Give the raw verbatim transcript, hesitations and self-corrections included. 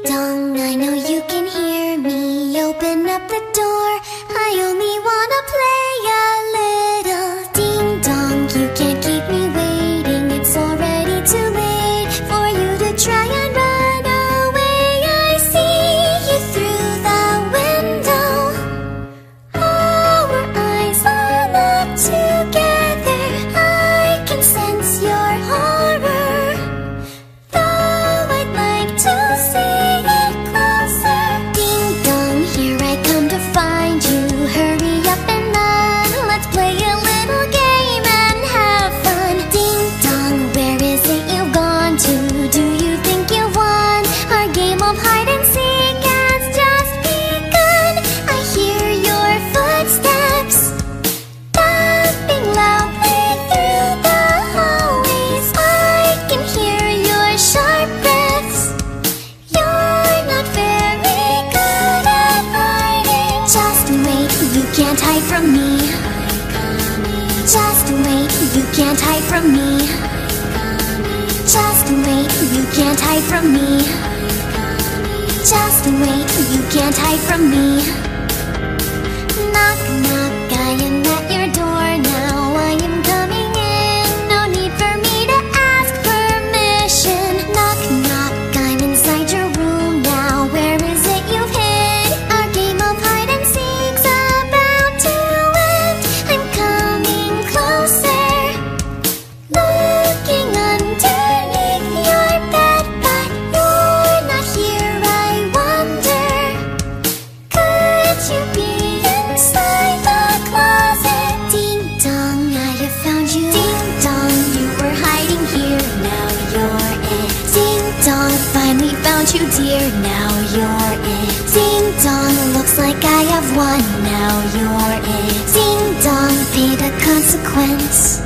dong, I know you can hear me. Open up the door, I only wanna play a little. Ding dong, you can't keep me waiting. It's already too late for you to try and run away. I see you through the window. Our eyes are locked together. I can sense your horror, though I'd like to see it closer. Ding dong, here I come to find you. Hurry up and run, let's play a little game and have fun. Ding dong, where is it you've gone to? Do you think you won? Our game of hide and seek has just begun. I hear your footsteps thumping loudly through the hallways. I can hear your sharp breaths. You're not very good at hiding. Just wait, you can't hide from me. Just wait, you can't hide from me. Just wait, you can't hide from me. Just wait, you can't hide from me. Knock, knock, I am at your door now. I am coming in, no need for me to ask permission. Knock, knock, I'm inside your room now. Where is it you've hid? Our game of hide and seek's about to end. I'm coming closer, looking underneath your bed, but you're not here. I wonder, could you be inside the closet? Ding dong, I have found you. Ding dong, you were hiding here, now you're it. Ding dong, finally found you, dear, now you're it. Ding dong, looks like I have won, now you're it. Ding dong, pay the consequence.